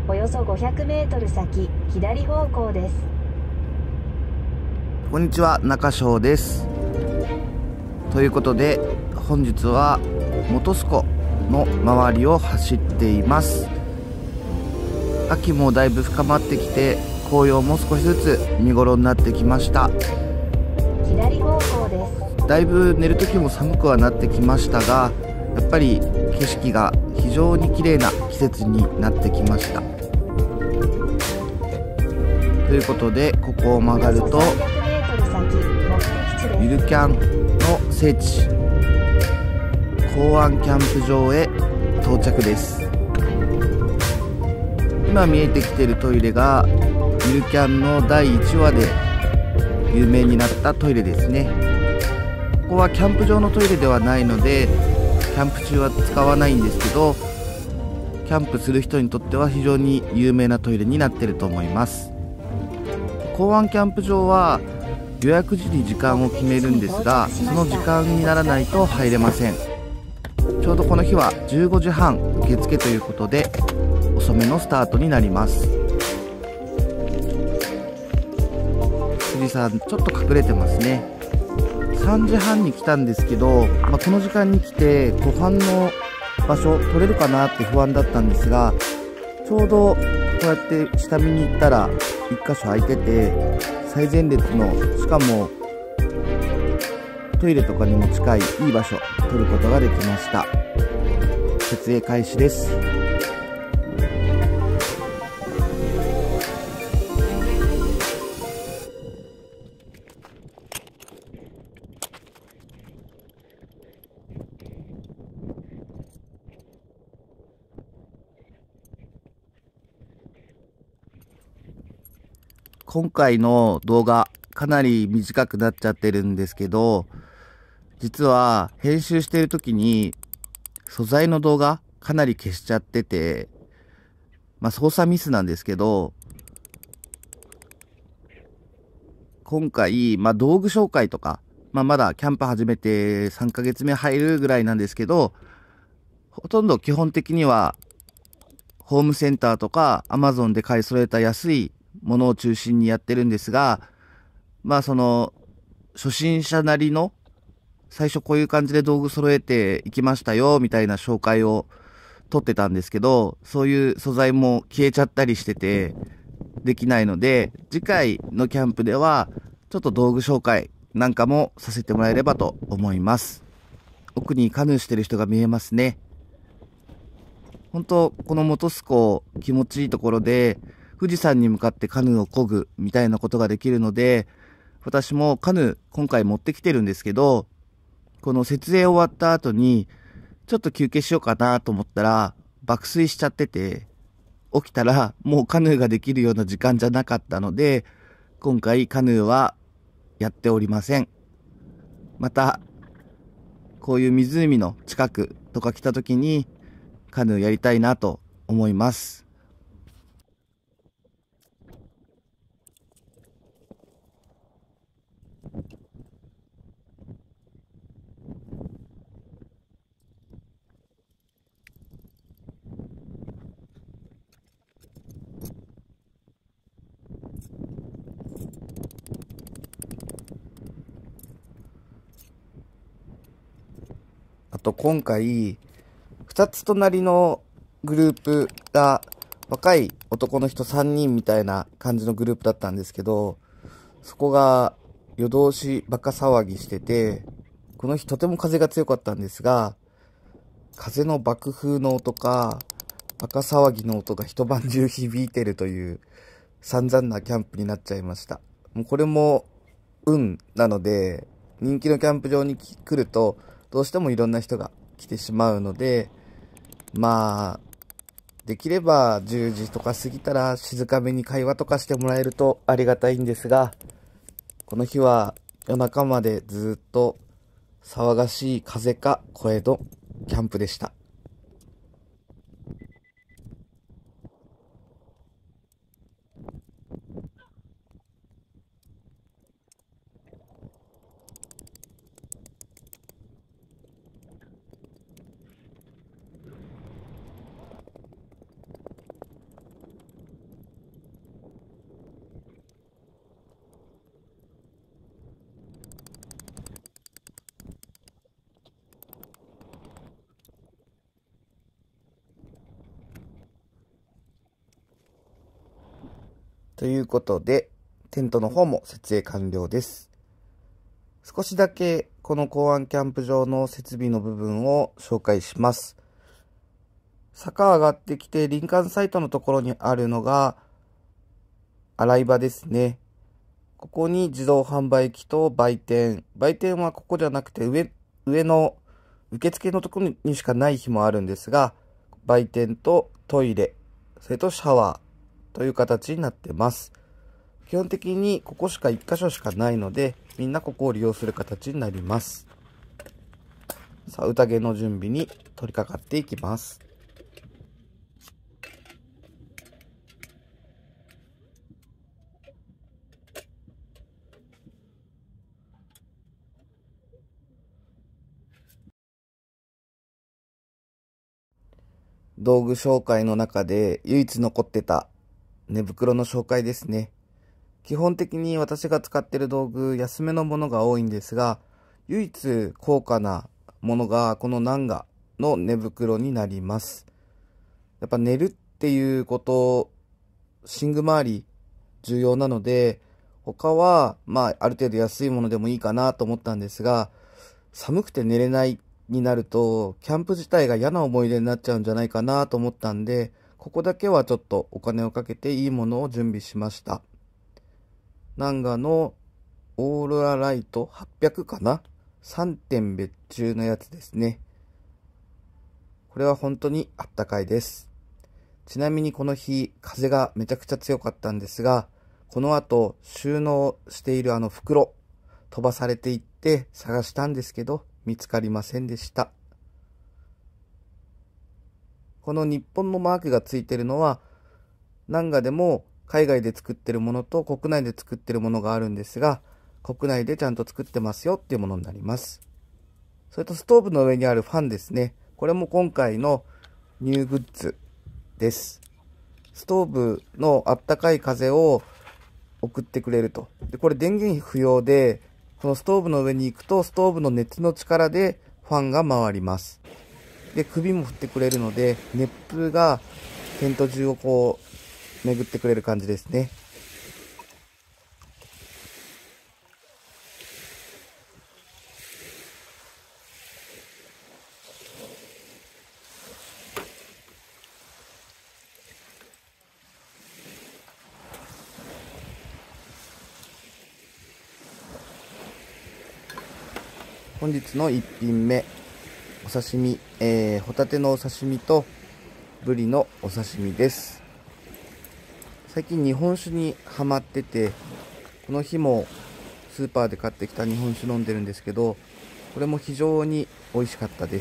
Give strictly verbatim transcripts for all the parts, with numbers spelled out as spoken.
およそごひゃくメートル先、左方向です。 こんにちは、中翔です。ということで本日は本栖湖の周りを走っています。秋もだいぶ深まってきて、紅葉も少しずつ見頃になってきました。 左方向です。 だいぶ寝る時も寒くはなってきましたが、やっぱり景色が非常に綺麗な季節になってきました。ということで、ここを曲がるとゆるキャンの聖地港湾キャンプ場へ到着です。今見えてきているトイレがゆるキャンのだいいちわで有名になったトイレですね。ここはキャンプ場のトイレではないのでキャンプ中は使わないんですけど、キャンプする人にとっては非常に有名なトイレになっていると思います。港湾キャンプ場は予約時に時間を決めるんですが、その時間にならないと入れません。ちょうどこの日はじゅうごじはん受付ということで遅めのスタートになります。富士山ちょっと隠れてますね。さんじはんに来たんですけど、まあ、この時間に来て湖畔の場所取れるかなって不安だったんですが、ちょうどこうやって下見に行ったらいっか所空いてて、最前列のしかもトイレとかにも近いいい場所取ることができました。設営開始です。今回の動画かなり短くなっちゃってるんですけど、実は編集している時に素材の動画かなり消しちゃってて、まあ操作ミスなんですけど、今回、まあ道具紹介とか、まあまだキャンプ始めてさんかげつめ入るぐらいなんですけど、ほとんど基本的にはホームセンターとか アマゾン で買い揃えた安いものを中心にやってるんですが、まあその初心者なりの最初こういう感じで道具揃えていきましたよみたいな紹介を撮ってたんですけど、そういう素材も消えちゃったりしててできないので、次回のキャンプではちょっと道具紹介なんかもさせてもらえればと思います。奥にカヌーしてる人が見えますね。本当この本栖湖気持ちいいところで、富士山に向かってカヌーを漕ぐみたいなことができるので、私もカヌー今回持ってきてるんですけど、この設営終わった後にちょっと休憩しようかなと思ったら爆睡しちゃってて、起きたらもうカヌーができるような時間じゃなかったので、今回カヌーはやっておりません。またこういう湖の近くとか来た時にカヌーやりたいなと思います。あと今回ふたつ隣のグループが若い男の人さんにんみたいな感じのグループだったんですけど、そこが夜通しバカ騒ぎしてて、この日とても風が強かったんですが、風の爆風の音かバカ騒ぎの音が一晩中響いてるという散々なキャンプになっちゃいました。もうこれも運なので、人気のキャンプ場に来るとどうしてもいろんな人が来てしまうので、まあできればじゅうじとか過ぎたら静かめに会話とかしてもらえるとありがたいんですが、この日は夜中までずっと騒がしい風か声のキャンプでした。 ということで、テントの方も設営完了です。少しだけこの港湾キャンプ場の設備の部分を紹介します。坂上がってきて林間サイトのところにあるのが洗い場ですね。ここに自動販売機と売店。売店はここじゃなくて上、上の受付のところにしかない日もあるんですが、売店とトイレ、それとシャワーという形になってます。基本的にここしかいっ箇所しかないので、みんなここを利用する形になります。さあ、宴の準備に取り掛かっていきます。道具紹介の中で唯一残ってた寝袋の紹介ですね。基本的に私が使っている道具、安めのものが多いんですが、唯一高価なものがこのナンガの寝袋になります。やっぱ寝るっていうこと、寝具周り重要なので、他はまあある程度安いものでもいいかなと思ったんですが、寒くて寝れないになると、キャンプ自体が嫌な思い出になっちゃうんじゃないかなと思ったんで、ここだけはちょっとお金をかけていいものを準備しました。ナンガのオーロラライトはっぴゃくかな ?さんてん別注のやつですね。これは本当にあったかいです。ちなみにこの日、風がめちゃくちゃ強かったんですが、この後収納しているあの袋、飛ばされていって探したんですけど、見つかりませんでした。この日本のマークがついているのは、ナンガでも海外で作ってるものと国内で作ってるものがあるんですが、国内でちゃんと作ってますよっていうものになります。それとストーブの上にあるファンですね。これも今回のニューグッズです。ストーブのあったかい風を送ってくれると。で、これ電源不要で、このストーブの上に行くとストーブの熱の力でファンが回ります。で、首も振ってくれるので、熱風がテント中をこう巡ってくれる感じですね。本日のいっぴんめ、お刺身、えー、ホタテのお刺身とブリのお刺身です。最近日本酒にハマってて、この日もスーパーで買ってきた日本酒飲んでるんですけど、これも非常に美味しかったです。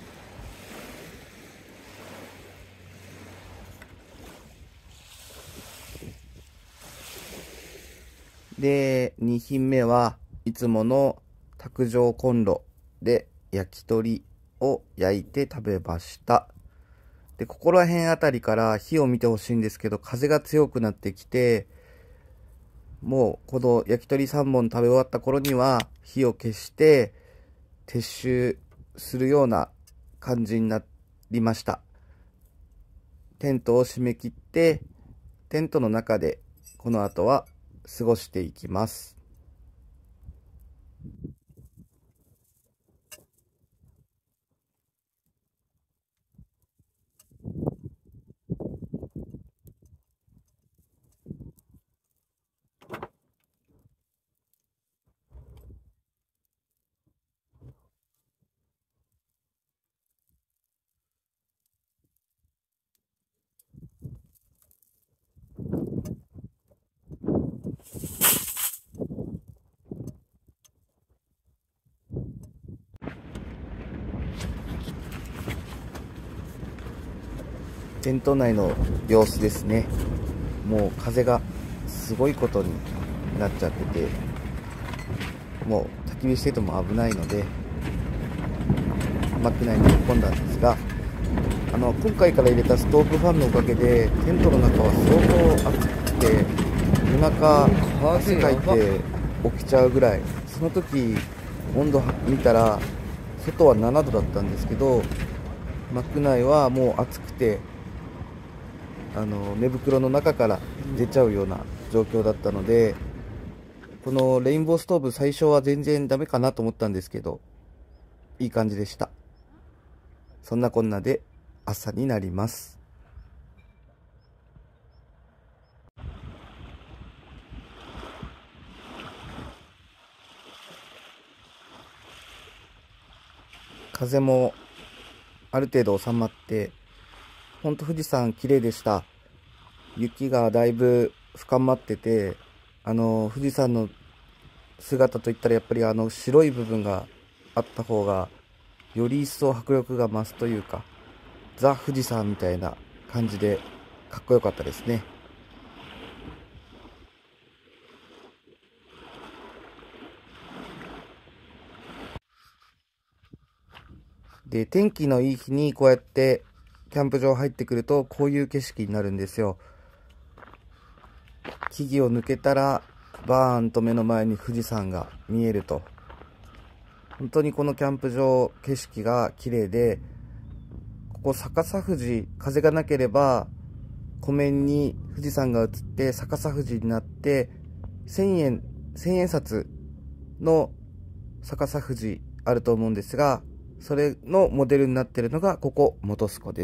で、に品目はいつもの卓上コンロで焼き鳥を焼いて食べました。で、ここら辺あたりから火を見てほしいんですけど、風が強くなってきて、もうこの焼き鳥さんぼん食べ終わった頃には火を消して撤収するような感じになりました。テントを閉め切って、テントの中でこの後は過ごしていきます。テント内の様子ですね。もう風がすごいことになっちゃってて、もう焚き火してても危ないので幕内に突っ込んだんですが、あの今回から入れたストーブファンのおかげでテントの中は相当暑くて、夜中汗かいて起きちゃうぐらい。その時温度見たら外はななどだったんですけど、幕内はもう暑くてあの寝袋の中から出ちゃうような状況だったので、このレインボーストーブ最初は全然ダメかなと思ったんですけど、いい感じでした。そんなこんなで朝になります。風もある程度収まって、ほんと富士山綺麗でした。雪がだいぶ深まってて、あの富士山の姿といったらやっぱりあの白い部分があった方がより一層迫力が増すというか、ザ・富士山みたいな感じでかっこよかったですね。で、天気のいい日にこうやってキャンプ場入ってくるとこういう景色になるんですよ。木々を抜けたらバーンと目の前に富士山が見えると。本当にこのキャンプ場景色が綺麗で、ここ逆さ富士、風がなければ湖面に富士山が映って逆さ富士になって、せんえん、千円札の逆さ富士あると思うんですが、それのモデルになっているのがここ本栖湖です。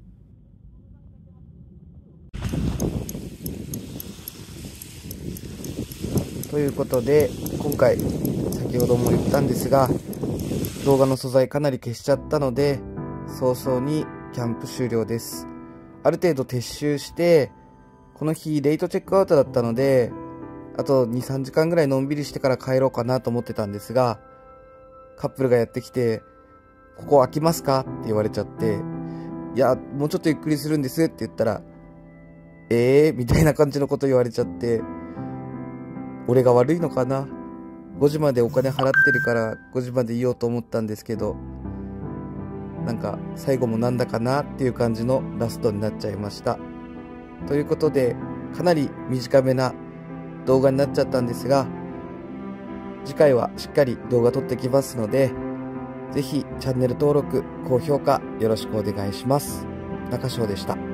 ということで、今回先ほども言ったんですが、動画の素材かなり消しちゃったので早々にキャンプ終了です。ある程度撤収して、この日レイトチェックアウトだったので、あとに、さんじかんぐらいのんびりしてから帰ろうかなと思ってたんですが、カップルがやってきて、ここ空きますかって言われちゃって、いや、もうちょっとゆっくりするんですって言ったら、えーみたいな感じのこと言われちゃって、俺が悪いのかな、ごじまでお金払ってるからごじまでいようと思ったんですけど、なんか最後もなんだかなっていう感じのラストになっちゃいました。ということで、かなり短めな動画になっちゃったんですが、次回はしっかり動画撮ってきますので、ぜひチャンネル登録、高評価よろしくお願いします。中翔でした。